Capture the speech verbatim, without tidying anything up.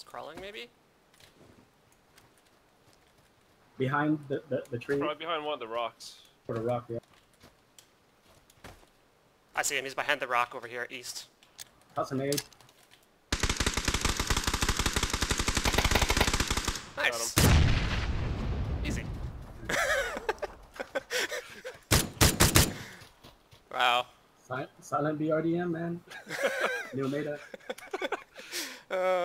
It's crawling, maybe? Behind the, the, the tree. Probably behind one of the rocks. For the rock, yeah. I see him. He's behind the rock over here, east. Toss an aid. Nice. Easy. Wow. Silent, silent B R D M, man. New meta. Uh,